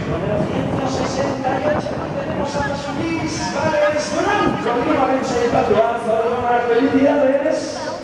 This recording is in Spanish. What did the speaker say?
Número 168, tenemos a Luis Vales Blanco. Vivamente, Patuazo, felicidades.